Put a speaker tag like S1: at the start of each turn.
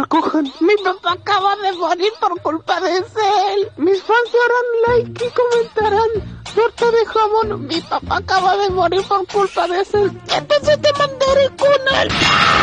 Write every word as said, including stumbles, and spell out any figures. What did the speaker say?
S1: recojan. Mi papá acaba de morir por culpa de Cell. Mis fans darán like y comentarán. Torta de jamón. Mi papá acaba de morir por culpa de Cell. Entonces te mandaré con él.